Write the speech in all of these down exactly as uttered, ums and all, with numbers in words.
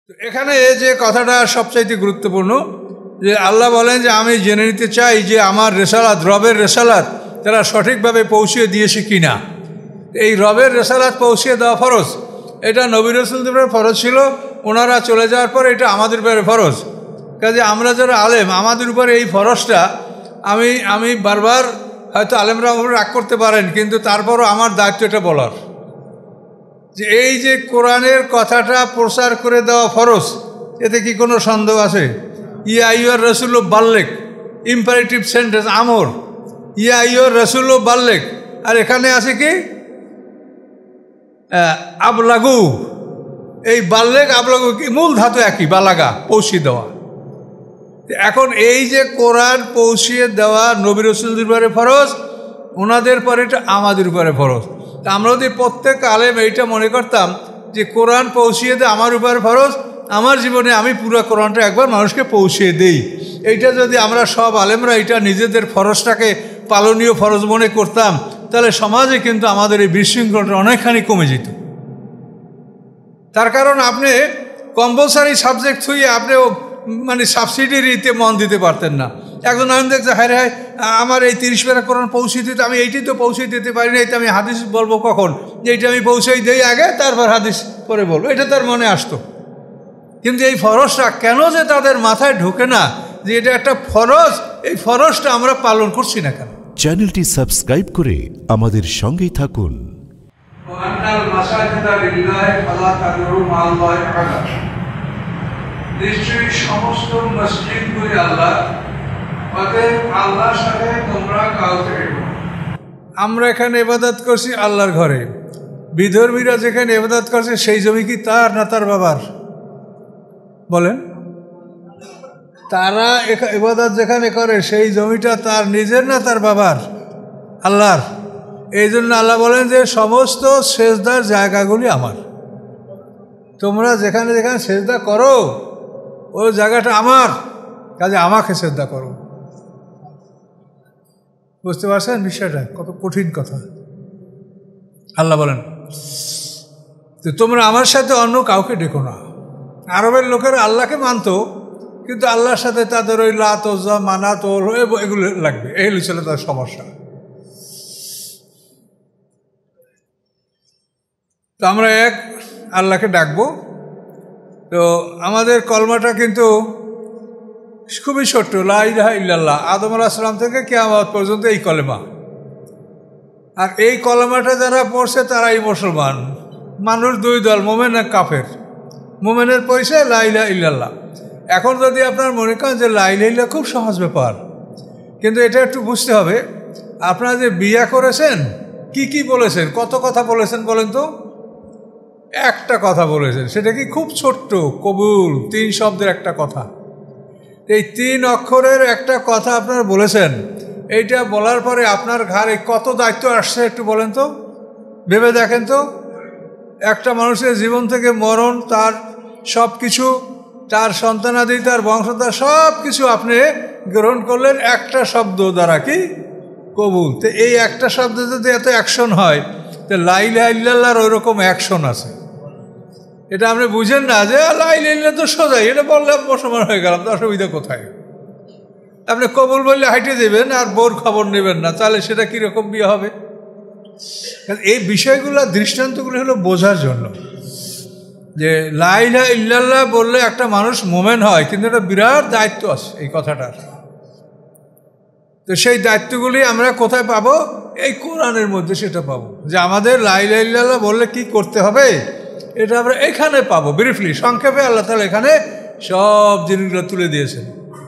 এখানে যে কথাটা সবচাইতে গুরুত্বপূর্ণ যে আল্লাহ বলেন যে আমি জেনে নিতে চাই যে আমার রেসালাত রবের রেসালাত তারা সঠিকভাবে পৌঁছিয়ে দিয়েছে কি না। এই রবের রেসালাত পৌঁছিয়ে দেওয়া ফরজ, এটা নবী রাসূলদের উপরে ফরজ ছিল, ওনারা চলে যাওয়ার পর এটা আমাদের উপরে ফরজ। কাজে আমরা যারা আলেম আমাদের উপরে এই ফরজটা আমি আমি বারবার হয়তো আলেমরা রাগ করতে পারেন, কিন্তু তারপরও আমার দায়িত্ব এটা বলার যে এই যে কোরআনের কথাটা প্রচার করে দেওয়া ফরজ, এতে কি কোনো সন্দেহ আছে? ইয়া আইয়ুর রাসূল বাল্লিগ, ইম্পারেটিভ সেন্টেন্স আমর, ইয়া আইয়ুর রাসূল বাল্লিগ, আর এখানে আছে কি আবলাগু। এই বাল্লিগ আবলাগু কি মূল ধাতু একই, বালাগা, পৌঁছিয়ে দেওয়া। এখন এই যে কোরআন পৌঁছিয়ে দেওয়া নবী রাসূলদের উপরে ফরজ, ওনাদের পরে এটা আমাদের উপরে ফরজ। তা আমরা যদি প্রত্যেক আলেম এইটা মনে করতাম যে কোরআন পৌঁছিয়ে দেয় আমার উপরে ফরজ, আমার জীবনে আমি পুরো কোরআনটা একবার মানুষকে পৌঁছিয়ে দেই, এইটা যদি আমরা সব আলেমরা এটা নিজেদের ফরজটাকে পালনীয় ফরজ মনে করতাম, তাহলে সমাজে কিন্তু আমাদের এই বিশৃঙ্খলটা অনেকখানি কমে যেত। তার কারণ আপনি কম্পালসারি সাবজেক্ট থুয়ে আপনি মানে সাবসিডিরিতে মন দিতে পারতেন না। একজন আমি দেখছে হ্যাঁ হ্যাঁ আমার এই তিরিশ পেরা কোরআন পৌঁছে দিতে, আমি এইটি তো পৌঁছে দিতে পারি না, এইটা আমি হাদিস বলবো কখন, এইটা আমি পৌঁছেই দেই আগে, তারপর হাদিস পরে বলবো, এটা তার মনে আসতো। কিন্তু এই ফরজটা কেন যে তাদের মাথায় ঢোকে না যে এটা একটা ফরজ, এই ফরজটা আমরা পালন করছি না কেন? চ্যানেলটি সাবস্ক্রাইব করে আমাদের সঙ্গেই থাকুন। নিশ্চয়ই সমস্ত মসজিদগুলি আল্লাহ, অতএব আল্লাহর সাথে তোমরা কাউকে রেখো। আমরা এখানে ইবাদত করছি আল্লাহর ঘরে, বিধর্মীরা যেখানে ইবাদত করছে সেই জমি কি তার না তার বাবার? বলেন, তারা ইবাদত যেখানে করে সেই জমিটা তার নিজের না তার বাবার? আল্লাহর। এই জন্য আল্লাহ বলেন যে সমস্ত সেজদার জায়গাগুলি আমার, তোমরা যেখানে যেখানে সেজদা করো ওই জায়গাটা আমার, কাজে আমাকে সেজদা করো। বুঝতে পারছেন বিষয়টা কত কঠিন কথা? আল্লাহ বলেন তো তোমরা আমার সাথে অন্য কাউকে ডেকো না। আরবের লোকেরা আল্লাহকে মানত, কিন্তু আল্লাহর সাথে তাদের ওই লাত ওজ্জা মানাত এগুলো লাগবে, এগুলো ছিল তার সমস্যা। তো আমরা এক আল্লাহকে ডাকবো। তো আমাদের কলমাটা কিন্তু খুবই ছোট্ট, লা ইলাহা ইল্লাল্লাহ, আদম আলাইহিস সালাম থেকে কিয়ামত পর্যন্ত এই কলেমা। আর এই কলেমাটা যারা পড়ছে তারাই মুসলমান। মানুষ দুই দল, মোমেন আর কাফের। মোমেনের পয়সা লা ইলাহা ইল্লাল্লাহ। এখন যদি আপনার মনে করেন যে লা ইলাহা ইল্লাল্লাহ খুব সহজ ব্যাপার, কিন্তু এটা একটু বুঝতে হবে, আপনারা যে বিয়া করেছেন কি কি বলেছেন, কত কথা বলেছেন বলেন তো? একটা কথা বলেছেন, সেটা কি খুব ছোট্ট, কবুল, তিন শব্দের একটা কথা। এই তিন অক্ষরের একটা কথা আপনারা বলেছেন, এইটা বলার পরে আপনার ঘাড়ে কত দায়িত্ব আসছে একটু বলেন তো, ভেবে দেখেন তো। একটা মানুষের জীবন থেকে মরণ, তার সব কিছু, তার সন্তানাদি, তার বংশধর সব কিছু আপনি গ্রহণ করলেন একটা শব্দ দ্বারা, কি? কবুল। তো এই একটা শব্দ যদি এত অ্যাকশন হয়, তো লা ইলাহা ইল্লাল্লাহর ওই রকম অ্যাকশন আছে। এটা আপনি বুঝেন না যে লা ইলাহা ইল্লাল্লাহ তো সোজাই, এটা বললাম মুসলমান হয়ে গেলাম, তো অসুবিধা কোথায়? আপনি কবুল বললে হাইটে দেবেন আর বোর খবর নেবেন না, তাহলে সেটা কীরকম বিয়ে হবে? এই বিষয়গুলো, দৃষ্টান্তগুলো হলো বোঝার জন্য যে লা ইলাহা ইল্লাল্লাহ বললে একটা মানুষ মোমেন হয়, কিন্তু এটা বিরাট দায়িত্ব আছে এই কথাটার। তো সেই দায়িত্বগুলি আমরা কোথায় পাবো? এই কোরআনের মধ্যে সেটা পাবো, যে আমাদের লা ইলাহা ইল্লাল্লাহ বললে কি করতে হবে এটা আমরা এখানে পাবো। ব্রিফলি, সংক্ষেপে আল্লাহ তাআলা এখানে সব জিনিসগুলো তুলে দিয়েছেন।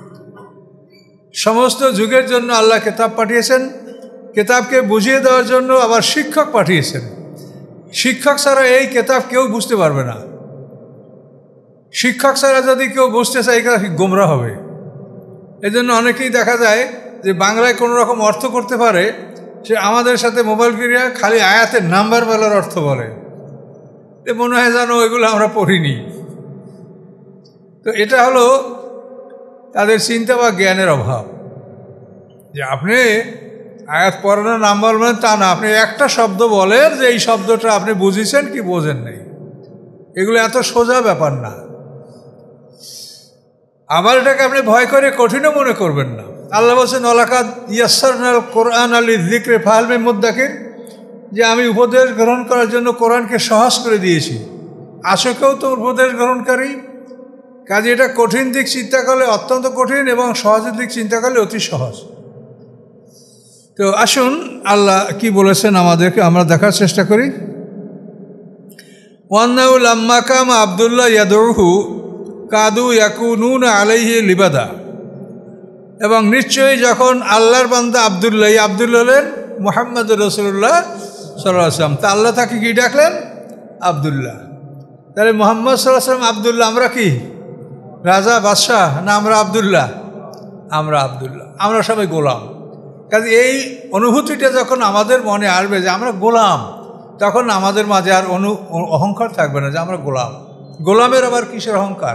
সমস্ত যুগের জন্য আল্লাহ কিতাব পাঠিয়েছেন, কিতাবকে বুঝিয়ে দেওয়ার জন্য আবার শিক্ষক পাঠিয়েছেন। শিক্ষক ছাড়া এই কিতাব কেউ বুঝতে পারবে না। শিক্ষক ছাড়া যদি কেউ বুঝতে চায়, এটা গোমরা হবে। এই জন্য অনেকেই দেখা যায় যে বাংলায় কোনো রকম অর্থ করতে পারে, সে আমাদের সাথে মোবাইল ক্রিয়া খালি আয়াতের নাম্বার বলার অর্থ বলে, এ মনে হয় জানো এগুলো আমরা পড়িনি। তো এটা হলো তাদের চিন্তা বা জ্ঞানের অভাব। যে আপনি আয়াত পড়ানোর নাম্বার মানে তা না, আপনি একটা শব্দ বলেন যে এই শব্দটা আপনি বুঝেছেন কি বোঝেন নাই, এগুলো এত সোজা ব্যাপার না। আবার এটাকে আপনি ভয় করে কঠিনও মনে করবেন না। আল্লাহ বলছেন ওয়ালাকাদ ইয়াসসারনাল কোরআন লিযিকরি ফাহাল মিন মুদ্দাকির, যে আমি উপদেশ গ্রহণ করার জন্য কোরআনকে সহজ করে দিয়েছি, আছো কেউ তো উপদেশ গ্রহণকারী? কাজে এটা কঠিন দিক চিন্তা করলে অত্যন্ত কঠিন এবং সহজের দিক চিন্তা করলে অতি সহজ। তো আসুন আল্লাহ কি বলেছেন আমাদেরকে আমরা দেখার চেষ্টা করি। ওয়ান্নাহু লাম্মা কামা আব্দুল্লাহ ইয়াদউহু কাদু ইয়াকুনুনা আলাইহি লিবাদা, এবং নিশ্চয়ই যখন আল্লাহর বান্দা আব্দুল্লাহ, আব্দুল্লাহ হলেন মুহাম্মদ রাসূলুল্লাহ সাল্লাল্লাহু আলাইহি ওয়াসাল্লাম, তা আল্লাহ তাকে কি ডাকলেন? আব্দুল্লাহ। তাহলে মুহাম্মদ সাল্লাল্লাহু আলাইহি ওয়াসাল্লাম আব্দুল্লাহ, আমরা কি রাজা বাদশাহ না? আমরা আব্দুল্লাহ, আমরা আব্দুল্লাহ, আমরা সবাই গোলাম। কাজে এই অনুভূতিটা যখন আমাদের মনে আসবে যে আমরা গোলাম, তখন আমাদের মাঝে আর অনু অহংকার থাকবে না যে আমরা গোলাম। গোলামের আবার কিসের অহংকার?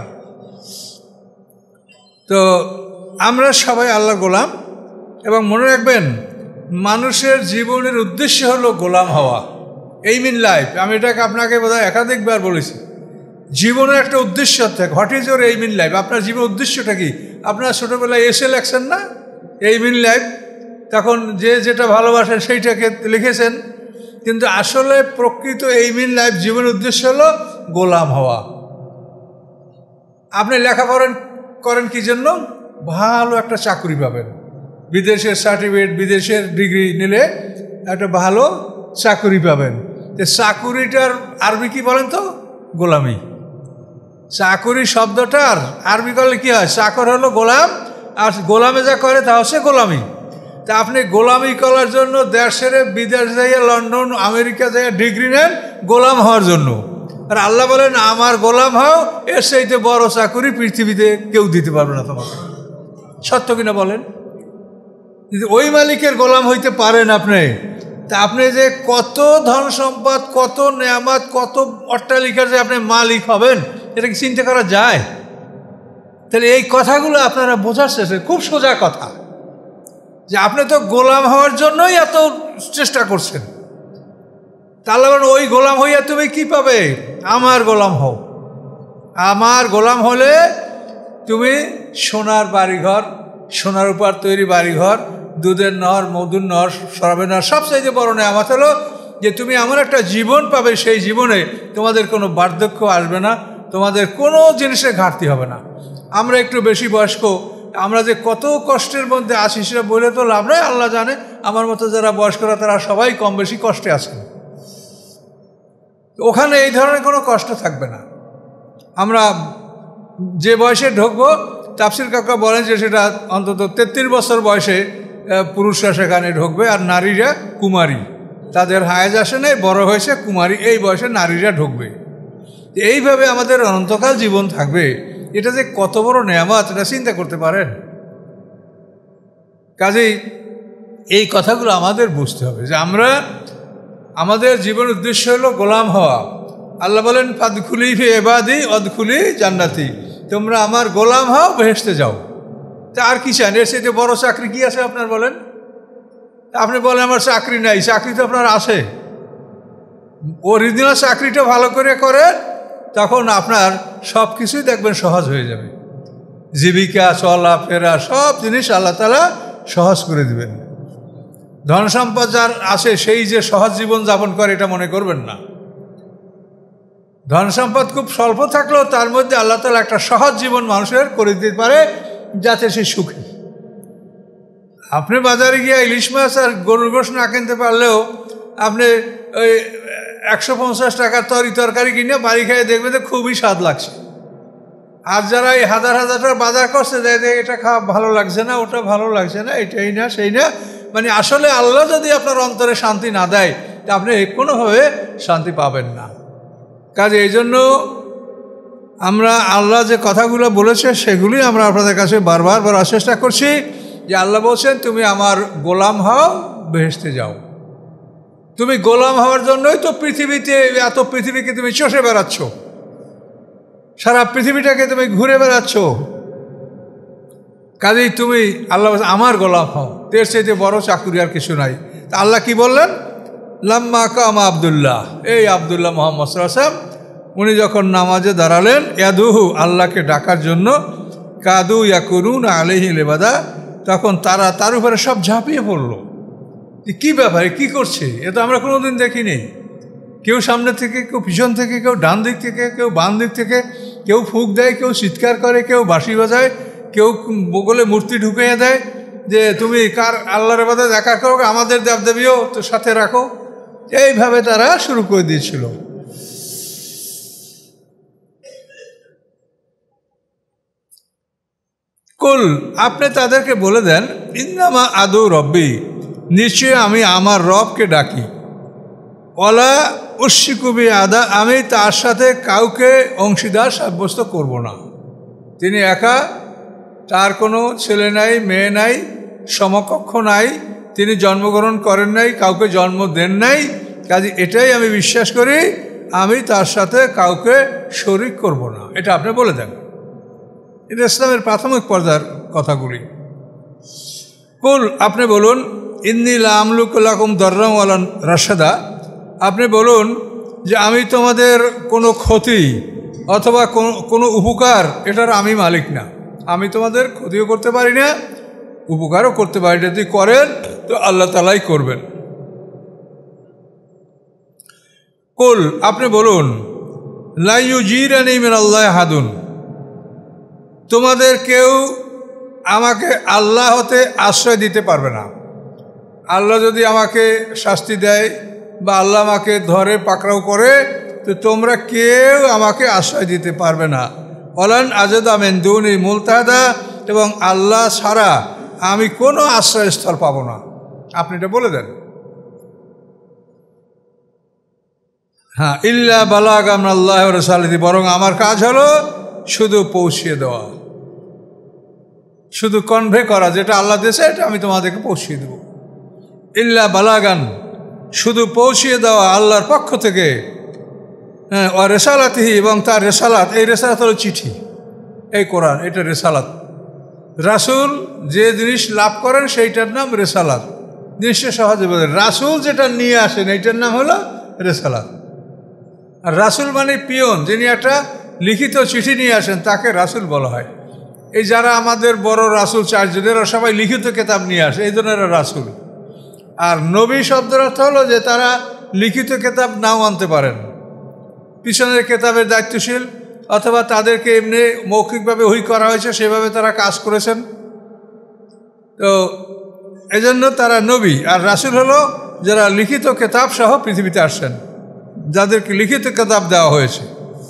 তো আমরা সবাই আল্লাহর গোলাম। এবং মনে রাখবেন, মানুষের জীবনের উদ্দেশ্য হলো গোলাম হওয়া, এইম ইন লাইফ। আমি এটাকে আপনাকে বোধহয় একাধিকবার বলেছি। জীবনের একটা উদ্দেশ্য থাকে। What is your aim in life? আপনার জীবনের উদ্দেশ্যটা কি? আপনার ছোটোবেলায় এসে লেখছেন না এইম ইন লাইফ, তখন যে যেটা ভালোবাসেন সেইটাকে লিখেছেন, কিন্তু আসলে প্রকৃত এইম ইন লাইফ, জীবনের উদ্দেশ্য হলো গোলাম হওয়া। আপনি লেখাপড়া করেন কি জন্য? ভালো একটা চাকরি পাবেন, বিদেশের সার্টিফিকেট, বিদেশের ডিগ্রি নিলে একটা ভালো চাকরি পাবেন। যে চাকুরিটার আরবি কি বলেন তো? গোলামি। চাকুরি শব্দটার আরবি করলে কি হয়? চাকর হলো গোলাম, আর গোলামে যা করে তা হচ্ছে গোলামি। তা আপনি গোলামি করার জন্য দেশের বিদেশ যাইয়া, লন্ডন আমেরিকা যাইয়া ডিগ্রি নেন গোলাম হওয়ার জন্য, আর আল্লাহ বলেন আমার গোলাম হও, এর চাইতে বড় চাকুরি পৃথিবীতে কেউ দিতে পারবে না তোমাকে। সত্য কিনা বলেন? ওই মালিকের গোলাম হইতে পারেন আপনি। তা আপনি যে কত ধন সম্পদ, কত নেয়ামত, কত অট্টালিকার যে আপনি মালিক হবেন, এটা কি চিন্তা করা যায়? তাহলে এই কথাগুলো আপনারা বোঝার চেষ্টা, খুব সোজা কথা, যে আপনি তো গোলাম হওয়ার জন্যই এত চেষ্টা করছেন। তাহলে ওই গোলাম হইয়া তুমি কি পাবে? আমার গোলাম হও। আমার গোলাম হলে তুমি সোনার বাড়িঘর, সোনার উপর তৈরি বাড়িঘর, দুধের নহর, মধুর নহর, শরাবের নহর, সবচাইতে বড় নেয়ামত হলো যে তুমি এমন একটা জীবন পাবে, সেই জীবনে তোমাদের কোনো বার্ধক্য আসবে না, তোমাদের কোনো জিনিসের ঘাটতি হবে না। আমরা একটু বেশি বয়স্ক, আমরা যে কত কষ্টের মধ্যে আছি সেটা বলে তো লাভ নয়। আল্লাহ জানে, আমার মতো যারা বয়স্করা তারা সবাই কম বেশি কষ্টে আছেন। ওখানে এই ধরনের কোনো কষ্ট থাকবে না। আমরা যে বয়সে ঢুকবো, তাফসির কাকা বলেন যে সেটা অন্তত তেত্রিশ বছর বয়সে পুরুষরা সেখানে ঢুকবে, আর নারীরা কুমারী, তাদের হায়েজ আসে নাই, বড় হয়েছে কুমারী, এই বয়সে নারীরা ঢুকবে। এইভাবে আমাদের অনন্তকাল জীবন থাকবে। এটা যে কত বড় নেয়ামত, এটা চিন্তা করতে পারেন? কাজেই এই কথাগুলো আমাদের বুঝতে হবে যে আমরা, আমাদের জীবনের উদ্দেশ্য হলো গোলাম হওয়া। আল্লাহ বলেন ফাদখুলি ফি ইবাদি ওয়াদখুলি জান্নাতি, তোমরা আমার গোলাম হও, বেহেশতে যাও। তা আর কি চান? এর সাথে বড় চাকরি কি আছে আপনার বলেন? আপনি বলেন আমার চাকরি নাই, চাকরি তো আপনার আছে। অরিজিনাল চাকরিটা ভালো করে করেন, তখন আপনার সব কিছুই দেখবেন সহজ হয়ে যাবে। জীবিকা, চলাফেরা, সব জিনিস আল্লাহ তাআলা সহজ করে দিবেন। ধন সম্পদ যার আছে সেই যে সহজ জীবন যাপন করে এটা মনে করবেন না। ধন সম্পদ খুব স্বল্প থাকলেও তার মধ্যে আল্লাহ তাআলা একটা সহজ জীবন মানুষের করে দিতে পারে, যাতে সে সুখী। আপনি বাজারে গিয়ে ইলিশ মাছ আর গরুর গোশত না কিনতে পারলেও আপনি ওই একশো পঞ্চাশ টাকার তরি তরকারি কিনে বাড়ি খেয়ে দেখবেন যে খুবই স্বাদ লাগছে। আর যারা এই হাজার হাজার টাকা বাজার করছে, যায় যে এটা খাওয়া ভালো লাগছে না, ওটা ভালো লাগছে না, এটাই না সেই না, মানে আসলে আল্লাহ যদি আপনার অন্তরে শান্তি না দেয়, তা আপনি কোনোভাবে শান্তি পাবেন না। কাজে এই জন্য আমরা আল্লাহ যে কথাগুলো বলেছে সেগুলি আমরা আপনাদের কাছে বারবার বলার চেষ্টা করছি, যে আল্লাহ বলছেন তুমি আমার গোলাম হও, বেহেশতে যাও। তুমি গোলাম হওয়ার জন্যই তো পৃথিবীতে, এত পৃথিবীকে তুমি চষে বেড়াচ্ছ, সারা পৃথিবীটাকে তুমি ঘুরে বেড়াচ্ছ। কাজেই তুমি আল্লাহ আমার গোলাম হও, এর চাইতে বড় চাকুরি আর কিছু নাই। তা আল্লাহ কি বললেন? লাম্মা কামা আব্দুল্লাহ, এই আব্দুল্লাহ মুহাম্মদ সাল্লাল্লাহু আলাইহি ওয়াসাল্লাম উনি যখন নামাজে দাঁড়ালেন, ইয়াদুহু আল্লাহকে ডাকার জন্য, কাদু ইয়াকুনুন আলাইহি লিবাদা, তখন তারা তার উপরে সব ঝাঁপিয়ে পড়ল। কী ব্যাপারে, কী করছে? এ তো আমরা কোনোদিন দেখিনি। কেউ সামনে থেকে, কেউ পিছন থেকে, কেউ ডান দিক থেকে, কেউ বাম দিক থেকে, কেউ ফুঁক দেয়, কেউ চিৎকার করে, কেউ বাঁশি বাজায়, কেউ বগলে মূর্তি ঢুকিয়ে দেয় যে তুমি কার আল্লাহর ইবাদত একা করো, আমাদের দেবদেবীও তো সাথে রাখো। এইভাবে তারা শুরু করে দিয়েছিল। কুল, আপনি তাদেরকে বলে দেন, ইন্নামা আদৌ রব্বি, নিশ্চয়ই আমি আমার রবকে ডাকি। ওয়ালা উশরিকু বিহি আহাদা, আমি তার সাথে কাউকে অংশীদার সাব্যস্ত করব না। তিনি একা, তার কোনো ছেলে নাই, মেয়ে নাই, সমকক্ষ নাই, তিনি জন্মগ্রহণ করেন নাই, কাউকে জন্ম দেন নাই। কাজে এটাই আমি বিশ্বাস করি, আমি তার সাথে কাউকে শরীক করব না। এটা আপনি বলে দেন। এটা ইসলামের প্রাথমিক পর্যায়ের কথাগুলি। কুল, আপনি বলুন, ইন্নী লা আমলিকু লাকুম দাররান ওয়ালা রাশাদা, আপনি বলুন যে আমি তোমাদের কোনো ক্ষতি অথবা কোনো উপকার, এটার আমি মালিক না। আমি তোমাদের ক্ষতিও করতে পারি না, উপকারও করতে পারি। যদি করেন তো আল্লাহ তাআলাই করবেন। কুল, আপনি বলুন, লা ইউজিরানি মিনাল্লাহি আহাদুন, তোমাদের কেউ আমাকে আল্লাহ হতে আশ্রয় দিতে পারবে না। আল্লাহ যদি আমাকে শাস্তি দেয় বা আল্লাহ আমাকে ধরে পাকড়াও করে, তো তোমরা কেউ আমাকে আশ্রয় দিতে পারবে না। ওয়ালান আজাদা মিন দুনি মুলতাহাদা, এবং আল্লাহ ছাড়া আমি কোনো আশ্রয়স্থল পাবো না। আপনি এটা বলে দেন। হ্যাঁ, ইল্লা বালাগা মিনাল্লাহি ওয়া রাসূলিহি, বরং আমার কাজ হলো শুধু পৌঁছিয়ে দেওয়া, শুধু কনভে করা, যেটা আল্লাহ দিয়েছে এটা আমি তোমাদেরকে পৌঁছিয়ে দেব। ইল্লা বালাগান, শুধু পৌঁছিয়ে দেওয়া আল্লাহর পক্ষ থেকে। হ্যাঁ, ও রেসালাতিহি, এবং তার রেসালাত, এই রেসালাত হলো চিঠি, এই কোরআন, এটা রেসালাত। রাসূল যে জিনিস লাভ করেন সেইটার নাম রেসালাত। জিনিসটা সহজে বলেন, রাসূল যেটা নিয়ে আসেন এইটার নাম হলো রেসালাত। আর রাসূল মানে পিয়ন, যিনি একটা লিখিত চিঠি নিয়ে আসেন তাকে রাসূল বলা হয়। এই যারা আমাদের বড় রাসূল চারজনেরা সবাই লিখিত কিতাব নিয়ে আসে, এই জন্য এরা রাসূল। আর নবী শব্দের অর্থ হলো যে তারা লিখিত কিতাব নাও আনতে পারেন, পিছনের কিতাবের দায়িত্বশীল, অথবা তাদেরকে এমনি মৌখিকভাবে ওহী করা হয়েছে, সেভাবে তারা কাজ করেছেন। তো এজন্য তারা নবী। আর রাসূল হলো যারা লিখিত কিতাব সহ পৃথিবীতে আসছেন, যাদেরকে লিখিত কিতাব দেওয়া হয়েছে।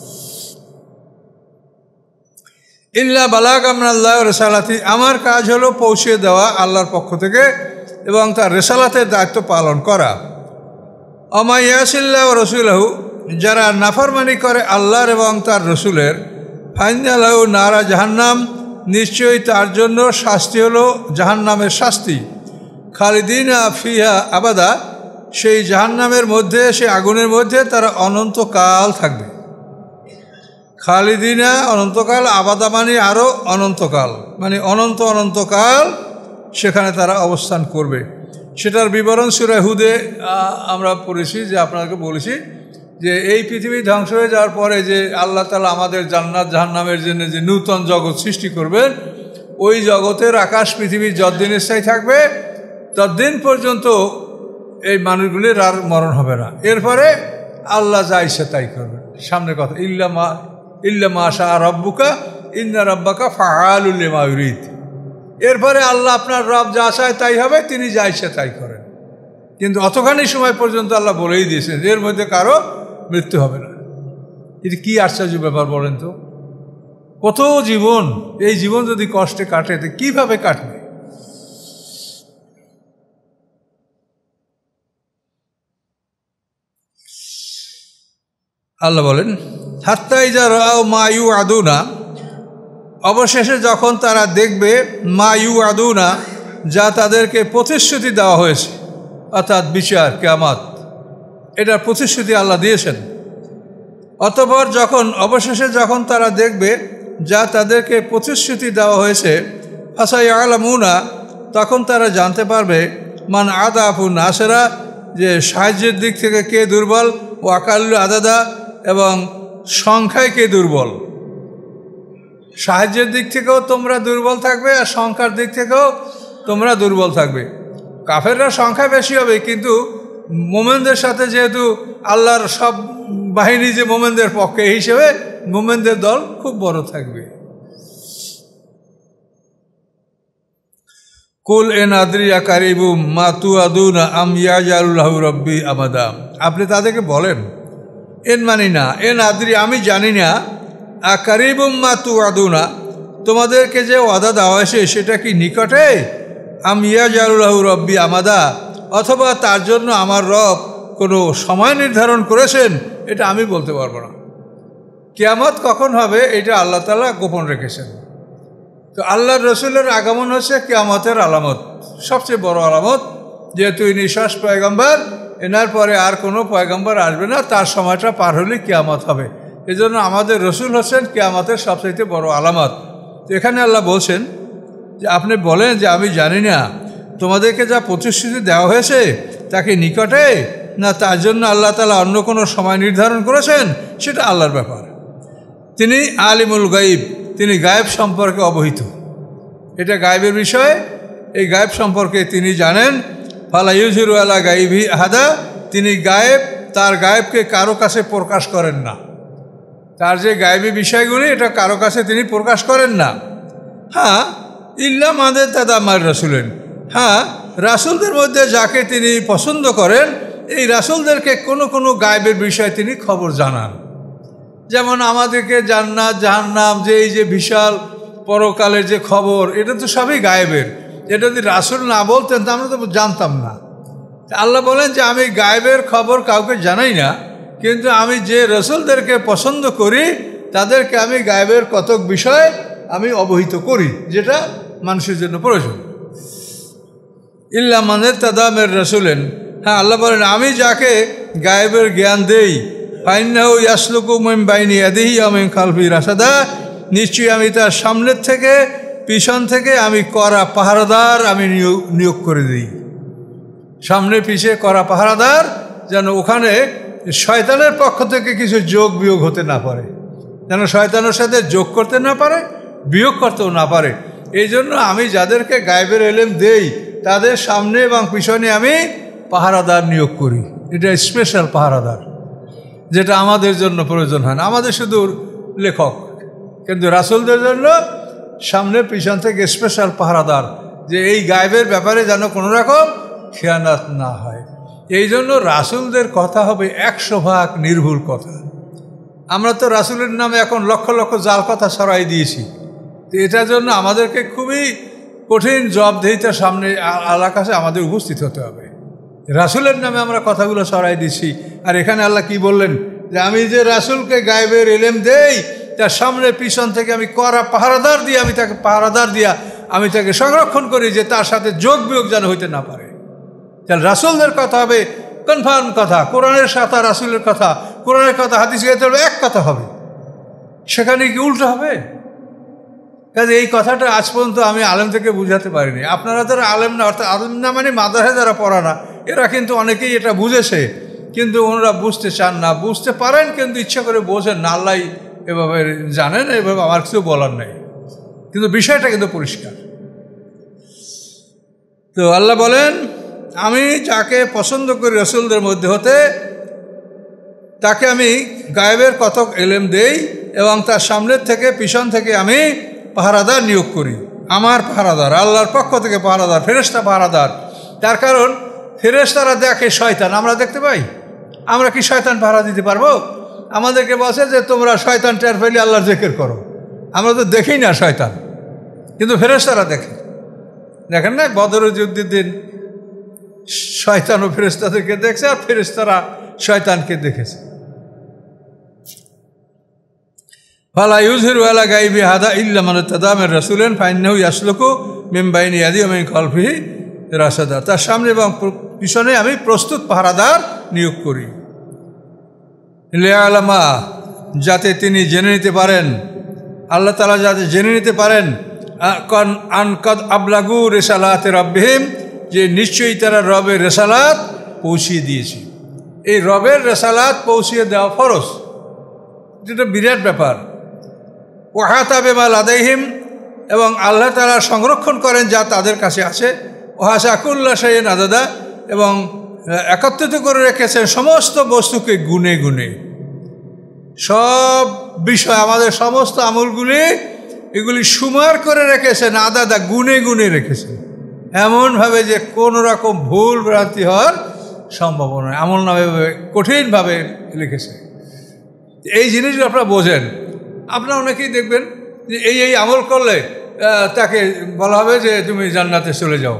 ইল্লা বালাগা মিনাল্লাহি ওয়া রাসালাতি, আমার কাজ হলো পৌঁছে দেওয়া আল্লাহর পক্ষ থেকে এবং তার রেসালাতের দায়িত্ব পালন করা। আমা ইয়াসিল্লাহ ওয়া রাসূলহু, যারা নাফরমানি করে আল্লাহর এবং তার রসুলের, ফাইন্না লাহু নারা জাহান্নাম, নিশ্চয়ই তার জন্য শাস্তি হলো জাহান্নামের শাস্তি। খালিদিনা ফিহা আবাদা, সেই জাহান্নামের মধ্যে, সেই আগুনের মধ্যে তারা অনন্তকাল থাকবে। খালিদিনা অনন্তকাল, আবাদা মানে আরও অনন্তকাল, মানে অনন্ত অনন্তকাল সেখানে তারা অবস্থান করবে। সেটার বিবরণ সূরা হুদে আমরা পড়েছি, যে আপনাদেরকে বলেছি যে এই পৃথিবী ধ্বংস হয়ে যাওয়ার পরে যে আল্লাহ তাআলা আমাদের জান্নাত জাহান্নামের জন্য যে নূতন জগৎ সৃষ্টি করবেন, ওই জগতের আকাশ পৃথিবী যতদিন স্থায়ী থাকবে ততদিন পর্যন্ত এই মানুষগুলির আর মরণ হবে না। এরপরে আল্লাহ যা ইচ্ছা তাই করবেন। সামনে কথা, ইল্লা মা ইল্লা মা শা রাব্বুকা ইন্না রাব্বাকা ফাআলুল লিমা ইউরিদ। এরপরে আল্লাহ আপনার রব যা চায় তাই হবে, তিনি যা ইচ্ছা তাই করেন। কিন্তু অতখানি সময় পর্যন্ত আল্লাহ বলেই দিয়েছেন এর মধ্যে কারো মৃত্যু হবে না। এটা কি আশ্চর্য ব্যাপার বলেন তো। কত জীবন, এই জীবন যদি কষ্টে কাটে তো কীভাবে কাটবে? আল্লাহ বলেন, হাত্তা ইজা রাআউ মা ইউআদুনা, অবশেষে যখন তারা দেখবে মা ইউআদুনা, যা তাদেরকে প্রতিশ্রুতি দেওয়া হয়েছে, অর্থাৎ বিচার, কিয়ামত, এটার প্রতিশ্রুতি আল্লাহ দিয়েছেন। অতঃপর যখন অবশেষে যখন তারা দেখবে যা তাদেরকে প্রতিশ্রুতি দেওয়া হয়েছে, ফাসায়ালামুনা, তখন তারা জানতে পারবে মান আদাফু নাসেরা, যে সাহায্যের দিক থেকে কে দুর্বল, ও আকাল্লু আদাদা, এবং সংখ্যায় কে দুর্বল। সাহায্যের দিক থেকেও তোমরা দুর্বল থাকবে, আর সংখ্যার দিক থেকেও তোমরা দুর্বল থাকবে। কাফেররা সংখ্যা বেশি হবে, কিন্তু মোমেনদের সাথে যেহেতু আল্লাহর সব বাহিনী যে মোমেনদের পক্ষে, এই হিসেবে মোমেনদের দল খুব বড় থাকবে। কুল এন আদ্রিয়া কারিবুম মা তু আদুনা আম ইয়াজালুল্লাহু রব্বি আমাদা। আপনি তাদেরকে বলেন, এন মানি না, এন আদ্রি আমি জানি না, আ কারিবুম মা তু আদুনা তোমাদেরকে যে ওয়াদা দেওয়া হয়েছে সেটা কি নিকটে, আম ইয়াজালুল্লাহু রব্বি আমাদা অথবা তার জন্য আমার রব কোনো সময় নির্ধারণ করেছেন, এটা আমি বলতে পারবো না। কিয়ামত কখন হবে এটা আল্লাহ তাআলা গোপন রেখেছেন। তো আল্লাহর রসুলের আগমন হচ্ছে কিয়ামতের আলামত, সবচেয়ে বড় আলামত, যেহেতু ইনি শেষ পয়গম্বর, এনার পরে আর কোনো পয়গম্বর আসবে না, তার সময়টা পার হলে কিয়ামত হবে। এই জন্য আমাদের রসুল হচ্ছেন কিয়ামতের সবচেয়ে বড় আলামত। তো এখানে আল্লাহ বলছেন যে আপনি বলেন যে আমি জানি না তোমাদেরকে যা প্রতিশ্রুতি দেওয়া হয়েছে তা কি নিকটে, না তার জন্য আল্লাহ তাআলা অন্য কোনো সময় নির্ধারণ করেছেন, সেটা আল্লাহর ব্যাপার। তিনি আলিমুল গাইব, তিনি গায়েব সম্পর্কে অবহিত। এটা গায়েবের বিষয়, এই গায়েব সম্পর্কে তিনি জানেন। ফালা ইউযিরু আলা গাইবি আহাদা, তিনি গায়েব, তার গায়েবকে কারো কাছে প্রকাশ করেন না। তার যে গায়েবী বিষয়গুলি এটা কারো কাছে তিনি প্রকাশ করেন না। হ্যাঁ, ইল্লা মাদের দাদা আমার রাসূলেন, হ্যাঁ রাসূলদের মধ্যে যাকে তিনি পছন্দ করেন, এই রাসূলদেরকে কোনো কোনো গায়েবের বিষয়ে তিনি খবর জানান। যেমন আমাদেরকে জান্নাত জাহান্নাম, যে এই যে বিশাল পরকালের যে খবর, এটা তো সবই গায়েবের। এটা যদি রাসূল না বলতেন তা আমরা তো জানতাম না। আল্লাহ বলেন যে আমি গায়েবের খবর কাউকে জানাই না, কিন্তু আমি যে রাসূলদেরকে পছন্দ করি তাদেরকে আমি গায়েবের কতক বিষয় আমি অবহিত করি, যেটা মানুষের জন্য প্রয়োজন। ইল্লা মানের তাদামের রাসূলেন, হ্যাঁ আল্লাহ বলেন আমি যাকে গায়েবের জ্ঞান দেই, ফাইন্নাহু ইয়াসলুকু মিন বাইনি ইয়াদিহি ওয়া মিন খালফি রাসাদা, নিশ্চয়ই আমি তার সামনের থেকে পিছন থেকে আমি কড়া পাহারাদার আমি নিয়োগ নিয়োগ করে দিই। সামনে পিছে কড়া পাহারাদার, যেন ওখানে শয়তানের পক্ষ থেকে কিছু যোগ বিয়োগ হতে না পারে, যেন শয়তানের সাথে যোগ করতে না পারে, বিয়োগ করতেও না পারে। এই জন্য আমি যাদেরকে গায়েবের এলেম দেই তাদের সামনে এবং পিছনে আমি পাহারাদার নিয়োগ করি। এটা স্পেশাল পাহারাদার, যেটা আমাদের জন্য প্রয়োজন হয় না। আমাদের শুধু লেখক, কিন্তু রাসূলদের জন্য সামনে পিছন থেকে স্পেশাল পাহারাদার, যে এই গায়েবের ব্যাপারে যেন কোনো রকম খেয়ানত না হয়। এই জন্য রাসূলদের কথা হবে একশো ভাগ নির্ভুল কথা। আমরা তো রাসূলের নামে এখন লক্ষ লক্ষ জাল কথা ছড়াই দিয়েছি। তো এটার জন্য আমাদেরকে খুবই কঠিন জবাবদিহিতার সামনে আল্লাহর কাছে আমাদের উপস্থিত হতে হবে। রাসূলের নামে আমরা কথাগুলো ছড়াই দিচ্ছি, আর এখানে আল্লাহ কি বললেন যে আমি যে রাসূলকে গায়েবের ইলম দেই তার সামনে পিছন থেকে আমি কড়া পাহারাদার দিয়ে আমি তাকে পাহারাদার দিয়া আমি তাকে সংরক্ষণ করি, যে তার সাথে যোগ বিয়োগ যেন হইতে না পারে। তাহলে রাসূলদের কথা হবে কনফার্ম কথা, কোরআনের সাথে রাসূলের কথা, কোরআনের কথা হাদিস হবে এক কথা হবে, সেখানে কি উল্টো হবে? কাজে এই কথাটা আজ পর্যন্ত আমি আলেম থেকে বুঝাতে পারিনি। আপনারা যারা আলেম না, অর্থাৎ আলেম না মানে মাদ্রাসায় যারা পড়া না, এরা কিন্তু অনেকেই এটা বুঝেছে, কিন্তু ওনারা বুঝতে চান না, বুঝতে পারেন কিন্তু ইচ্ছা করে বোঝেন না। আল্লাহ এভাবে জানেন, এভাবে আমার কিছু বলার নেই, কিন্তু বিষয়টা কিন্তু পরিষ্কার। তো আল্লাহ বলেন আমি যাকে পছন্দ করি রাসূলদের মধ্যে হতে, তাকে আমি গায়েবের কতক এলেম দেই এবং তার সামনের থেকে পিছন থেকে আমি পাহারাদার নিয়োগ করি। আমার পাহারাদার, আল্লাহর পক্ষ থেকে পাহারাদার, ফেরেশতা পাহারাদার। তার কারণ ফেরেশতারা দেখে, শয়তান আমরা দেখতে পাই। আমরা কি শয়তান পাহারা দিতে পারবো? আমাদেরকে বলছে যে তোমরা শয়তান টের পেলে আল্লাহর জিকির করো। আমরা তো দেখি না শয়তান, কিন্তু ফেরেশতারা দেখে। দেখেন না, বদরের যুদ্ধের দিন শয়তান ও ফেরেশতাদেরকে দেখছে, আর ফেরেশতারা শয়তানকে দেখেছে। ফালা ইউযিরু আলা গাইবি হাদা ইল্লা মান তাদামের রাসূলেন ফাইন্নাহু ইয়াসলুকু মিন বাইনি ইয়াদিহি ওয়া মিন খালফিহি রাসাদা, তার সামনে এবং পিছনে আমি প্রস্তুত পাহারাদার নিয়োগ করি। লিয়ালামা, যাতে তিনি জেনে নিতে পারেন, আল্লাহ তাআলা যাতে জেনে নিতে পারেন আনকাদ আবলাগু রিসালাতে রাব্বিহিম, যে নিশ্চয়ই তারা রবের রেসালাত পৌঁছিয়ে দিয়েছে। এই রবের রেসালাত পৌঁছিয়ে দেওয়া ফরজ, যেটা বিরাট ব্যাপার। ওয়াহাতা বিমা লাদাইহিম, এবং আল্লাহ তাআলা সংরক্ষণ করেন যা তাদের কাছে আছে। ওয়াহাসা কুল্লা শাইইন আদাদা, এবং একত্রিত করে রেখেছেন সমস্ত বস্তুকে গুনে গুনে। সব বিষয়, আমাদের সমস্ত আমলগুলি এগুলি সুমার করে রেখেছেন, আদাদা গুনে গুনে রেখেছেন, এমনভাবে যে কোনো রকম ভুল ভ্রান্তি হওয়ার সম্ভাবনা নয়। আমল নামে কঠিনভাবে লিখেছে। এই জিনিসগুলো আপনারা বোঝেন। আপনারা অনেকেই দেখবেন যে এই এই আমল করলে তাকে বলা হবে যে তুমি জান্নাতে চলে যাও।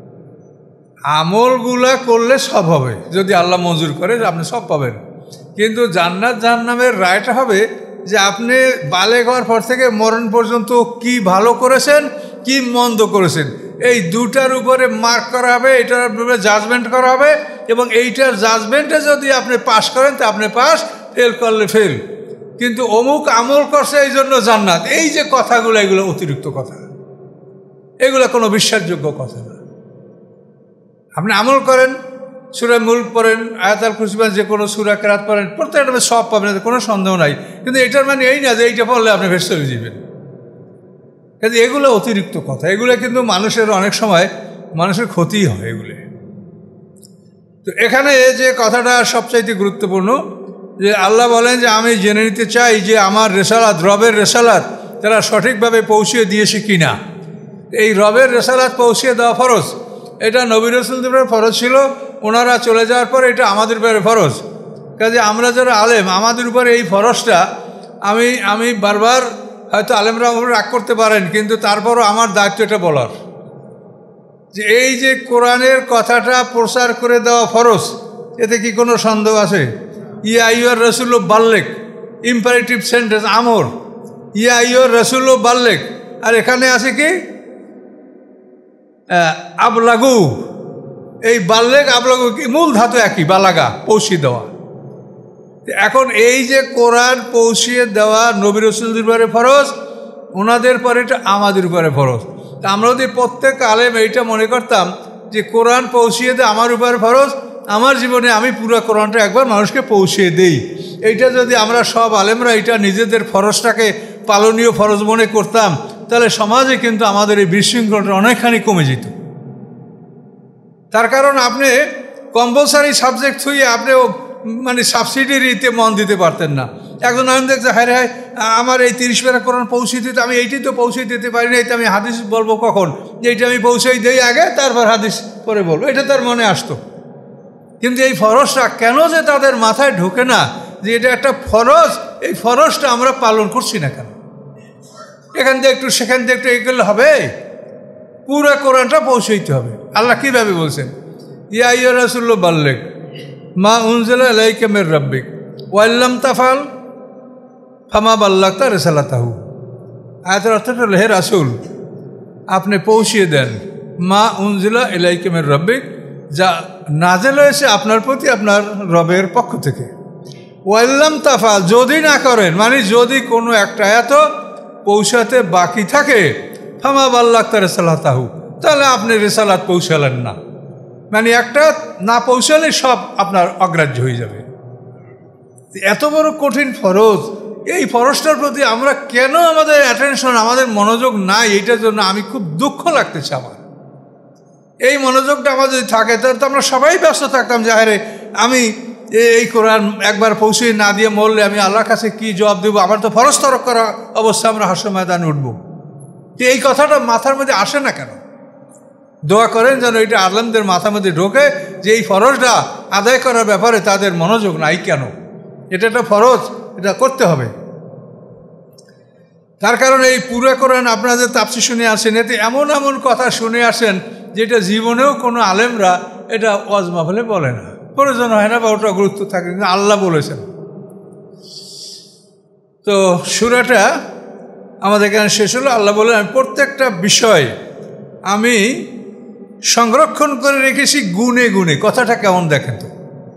আমলগুলা করলে সব হবে, যদি আল্লাহ মঞ্জুর করে আপনি সব পাবেন। কিন্তু জান্নাত জাহান্নামের রায়টা হবে যে আপনি বালেগ হওয়ার পর থেকে মরণ পর্যন্ত কি ভালো করেছেন, কি মন্দ করেছেন, এই দুটার উপরে মার্ক করা হবে, এটার উপরে জাজমেন্ট করা হবে। এবং এইটার জাজমেন্টে যদি আপনি পাস করেন তা আপনি পাস, ফেল করলে ফেল। কিন্তু অমুক আমল করছে এই জন্য জান্নাত, এই যে কথাগুলো, এগুলো অতিরিক্ত কথা, এগুলো কোনো বিশ্বাসযোগ্য কথা না। আপনি আমল করেন, সূরা মুলক পড়েন, আয়াতুল কুরসি পড়েন, যে কোনো সূরা কেরাত পড়েন, প্রত্যেকটা সব পাবেন, কোনো সন্দেহ নাই। কিন্তু এটার মানে এই না যে এইটা পড়লে আপনি ভেসে চলে যাবেন। কিন্তু এগুলো অতিরিক্ত কথা, এগুলো কিন্তু মানুষের অনেক সময় মানুষের ক্ষতি হয় এগুলো। তো এখানে যে কথাটা সবচাইতে গুরুত্বপূর্ণ, যে আল্লাহ বলেন যে আমি জেনে নিতে চাই যে আমার রেসালাত, রবের রেসালাত তারা সঠিকভাবে পৌঁছিয়ে দিয়েছে কি না। এই রবের রেসালাত পৌঁছিয়ে দেওয়া ফরজ, এটা নবী রাসূলদের ফরজ ছিল, ওনারা চলে যাওয়ার পর এটা আমাদের উপরে ফরজ। কাজে আমরা যারা আলেম, আমাদের উপরে এই ফরজটা, আমি আমি বারবার, হয়তো আলেমরা রাগ করতে পারেন, কিন্তু তারপরও আমার দায়িত্ব এটা বলার, যে এই যে কোরআনের কথাটা প্রচার করে দেওয়া ফরজ, এতে কি কোনো সন্দেহ আছে? ইয়া আইয়ুর রাসূল বাল্লিগ, ইম্পারেটিভ সেন্টেন্স আমর, ইয়া আইয়ুর রাসূল বাল্লিগ, আর এখানে আছে কি আবলাগু। এই বাল্লেগ আবলাগু কি মূল ধাতু একই, বালাগা, পৌঁছিয়ে দেওয়া। এখন এই যে কোরআন পৌঁছিয়ে দেওয়া নবী রাসূলদের উপরে ফরজ, ওনাদের পরে এটা আমাদের উপরে ফরজ। তা আমরা যদি প্রত্যেক আলেম এইটা মনে করতাম যে কোরআন পৌঁছিয়ে দেয় আমার উপরে ফরজ, আমার জীবনে আমি পুরো কোরআনটা একবার মানুষকে পৌঁছিয়ে দেই, এইটা যদি আমরা সব আলেমরা এটা নিজেদের ফরজটাকে পালনীয় ফরজ মনে করতাম, তাহলে সমাজে কিন্তু আমাদের এই বিশৃঙ্খলটা অনেকখানি কমে যেত। তার কারণ আপনি কম্পালসারি সাবজেক্ট থুয়ে আপনি মানে সাবসিডিরিতে মন দিতে পারতেন না। একজন আমি দেখছে, হ্যাঁ হ্যাঁ আমার এই তিরিশ পেরা কোরআন পৌঁছে দিতে, আমি এইটি তো পৌঁছে দিতে পারি না, এইটা আমি হাদিস বলবো কখন, এইটা আমি পৌঁছেই দেই আগে, তারপর হাদিস পরে বলবো, এটা তার মনে আসতো। কিন্তু এই ফরজটা কেন যে তাদের মাথায় ঢোকে না যে এটা একটা ফরজ, এই ফরজটা আমরা পালন করছি না কেন? এখান থেকে একটু সেখান থেকে একটু এগুলো হবে, পুরো কোরআনটা পৌঁছাইতে হবে। আল্লাহ কীভাবে বলছেন? ইয়া আইয়ুর রাসূল বাল্লিগ মা উনজিলা ইলাইকা মির রাব্বিক ওয়া ইল্লাম তাফআল ফামা বাল্লাগতা রিসালাতাহু। আয়াতের অর্থটা হলো, হে রাসূল আপনি পৌঁছিয়ে দেন মা উনজিলা ইলাইকা মির রাব্বিক, যা নাযিল হয়েছে আপনার প্রতি আপনার রবের পক্ষ থেকে। ওয়া ইল্লাম তাফআল, যদি না করেন, মানে যদি কোনো একটা আয়াত পৌঁছাতে বাকি থাকে, ফামা বাল্লাগতা রিসালাতাহু, তাহলে আপনি রিসালাত পৌঁছালেন না, মানে একটা না পৌঁছালে সব আপনার অগ্রাহ্য হয়ে যাবে। এত বড় কঠিন ফরজ, এই ফরজটার প্রতি আমরা কেন আমাদের অ্যাটেনশন, আমাদের মনোযোগ নাই, এইটার জন্য আমি খুব দুঃখ লাগতেছে আমার। এই মনোযোগটা আমাদের যদি থাকে তাহলে তো আমরা সবাই ব্যস্ত থাকতাম যে আরে আমি এই কোরআন একবার পৌঁছে না দিয়ে মরলে আমি আল্লাহর কাছে কী জবাব দেবো, আমার তো ফরজ তরক করা অবস্থা আমরা হাসর ময়দানে উঠবো। তো এই কথাটা মাথার মধ্যে আসে না কেন? দোয়া করেন যেন এটা আলেমদের মাথার মধ্যে ঢোকে যে এই ফরজটা আদায় করার ব্যাপারে তাদের মনোযোগ নাই কেন, এটা একটা ফরজ, এটা করতে হবে। তার কারণে এই পুরো কোরআন আপনাদের তাফসীর শুনে আসেন, এতে এমন এমন কথা শুনে আসেন যেটা জীবনেও কোনো আলেমরা এটা ওয়াজ মাহফিলে বলে না, প্রয়োজন হয় না বা ওটা গুরুত্ব থাকে, কিন্তু আল্লাহ বলেছেন। তো সূরাটা আমাদের এখানে শেষ হলো। আল্লাহ বলেন আমি প্রত্যেকটা বিষয় আমি সংরক্ষণ করে রেখেছি গুণে গুণে। কথাটা কেমন দেখেন তো,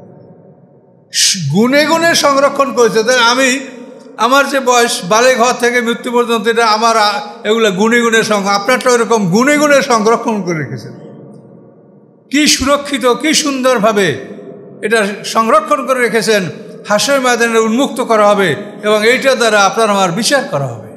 গুণে গুণে সংরক্ষণ করেছে। তাই আমি আমার যে বয়স বালেগ হওয়া থেকে মৃত্যু পর্যন্ত এটা আমার এগুলো গুণে গুণে সংরক্ষণ, আপনারটা ওরকম গুণে গুণে সংরক্ষণ করে রেখেছেন। কি সুরক্ষিত, কি সুন্দরভাবে এটা সংরক্ষণ করে রেখেছেন। হাসর ময়দানে উন্মুক্ত করা হবে এবং এইটা দ্বারা আপনার আমার বিচার করা হবে।